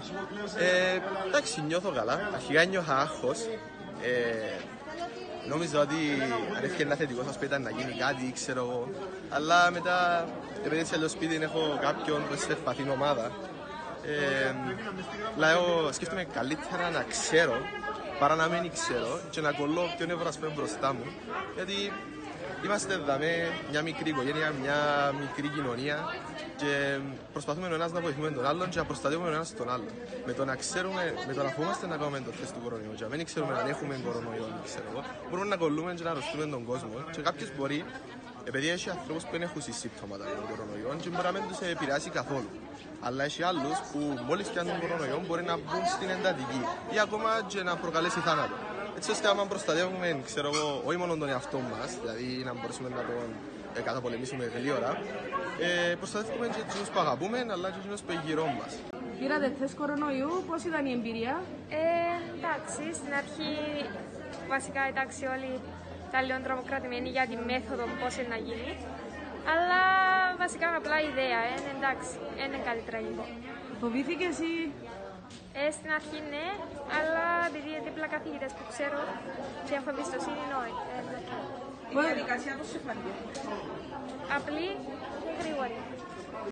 Εντάξει, νιώθω καλά. Αρχικά νιώθα άγχος. Νόμιζα ότι αν έφυγε ένα θετικό σας ήταν να γίνει κάτι, ξέρω εγώ. Αλλά μετά, επειδή έτσι αλλιώς σπίτι έχω κάποιον που είναι ευπαθήν ομάδα, λέω, σκέφτομαι καλύτερα να ξέρω παρά να μην ξέρω και να κολλώ ποιον ευρώ ας πούμε μπροστά μου. Γιατί είμαστε εδώ μια μικρή οικογένεια, μια μικρή κοινωνία και προσπαθούμε ο ένας να βοηθούμε τον άλλον και να προστατεύουμε ο ένας τον άλλον. Με το να ξέρουμε, με το να φοβόμαστε να κάνουμε το τεστ του κορονοϊού και να μην ξέρουμε αν έχουμε κορονοϊό, ξέρω εγώ, μπορούμε να κολλούμε και να αρρωστούμε τον κόσμο και κάποιος μπορεί, επειδή έχει ανθρώπους που δεν έχουν συμπτώματα των κορονοϊών και μπορεί να μην τους επηρεάσει καθόλου. Αλλά έχει άλλους που μόλις πιάνουν τον κορονοϊό μπορεί να μπουν στην εντατική ή ακόμα και να προκαλέσει θάνατο. Έτσι ώστε άμα προστατεύουμε, ξέρω εγώ, όχι μόνο τον εαυτό μας, δηλαδή να μπορέσουμε να τον καταπολεμήσουμε γλύωρα, προστατεύουμε και τους που αγαπούμε, αλλά και τους που γύρω μας. Πήρατε τεστ κορονοϊού, πώς ήταν η εμπειρία? Εντάξει, στην αρχή βασικά εντάξει όλοι ήταν λίγο τρομοκρατημένοι για τη μέθοδο πώς είναι να γίνει. Αλλά βασικά απλά ιδέα, εντάξει, είναι κάτι τραγικό. Φοβήθηκες ή? Στην αρχή ναι, αλλά επειδή δίπλα καθηγητές που ξέρω και έχω εμπιστοσύνη, όχι. Η διαδικασία πώς σε φάνηκε? Απλή και γρήγορη.